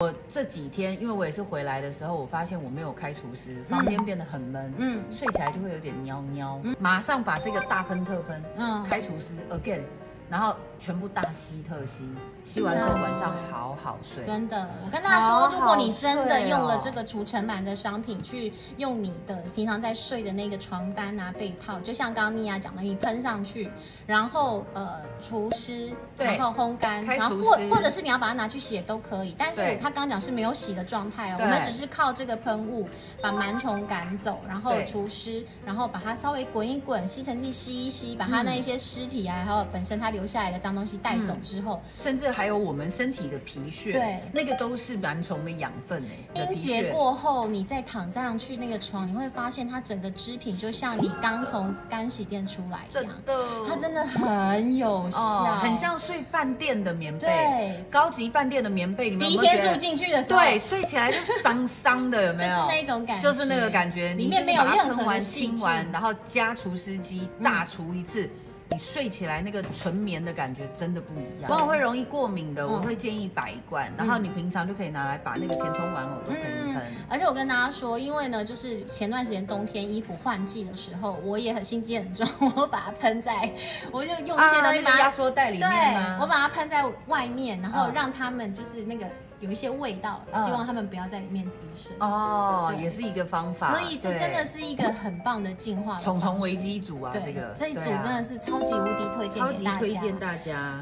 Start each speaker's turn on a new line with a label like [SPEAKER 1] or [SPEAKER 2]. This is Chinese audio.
[SPEAKER 1] 我这几天，因为我也是回来的时候，我发现我没有开除湿，房间变得很闷，睡起来就会有点喵喵，马上把这个大喷特喷，开除湿 again， 然后全部大吸特吸，吸完之后晚上好好睡。
[SPEAKER 2] 真的，我跟大家说，如果你真的用了这个除尘螨的商品，去用你的平常在睡的那个床单啊、被套，就像刚刚妮亚讲的，你喷上去，然后除湿，然后烘干，然后或者是你要把它拿去洗也都可以。但是他刚刚讲是没有洗的状态哦，我们只是靠这个喷雾把螨虫赶走，然后除湿，然后把它稍微滚一滚，吸尘器吸一吸，把它那一些尸体啊，还有本身它留下来的脏东西带走之后，
[SPEAKER 1] 甚至还有我们身体的皮屑，对，那个都是螨虫的养分哎。
[SPEAKER 2] 清洁过后，你再躺上去那个床，你会发现它整个织品就像你刚从干洗店出来一样，它真的很有效，
[SPEAKER 1] 很像睡饭店的棉被，对，高级饭店的棉被，你们有没有觉得？
[SPEAKER 2] 第一天住进去的时候，
[SPEAKER 1] 对，睡起来就伤伤的，有没有？
[SPEAKER 2] 就是那种感觉，
[SPEAKER 1] 就是那个感觉，
[SPEAKER 2] 里面没有任何的
[SPEAKER 1] 清完，然后加除湿机大除一次。你睡起来那个纯棉的感觉真的不一样。往往会容易过敏的，我会建议摆一罐，然后你平常就可以拿来把那个填充玩偶都喷一喷。
[SPEAKER 2] 而且我跟大家说，因为呢，就是前段时间冬天衣服换季的时候，我也很心机很重，我把它喷在，我就用一些东西把它
[SPEAKER 1] 压缩袋里面吗？
[SPEAKER 2] 对，我把它喷在外面，然后让他们就是那个有一些味道，希望他们不要在里面滋生。
[SPEAKER 1] 哦，也是一个方法。
[SPEAKER 2] 所以这真的是一个很棒的进化的
[SPEAKER 1] 虫虫危机组啊，这一组真
[SPEAKER 2] 的是超级无敌推荐给大家，
[SPEAKER 1] 超级推荐大家。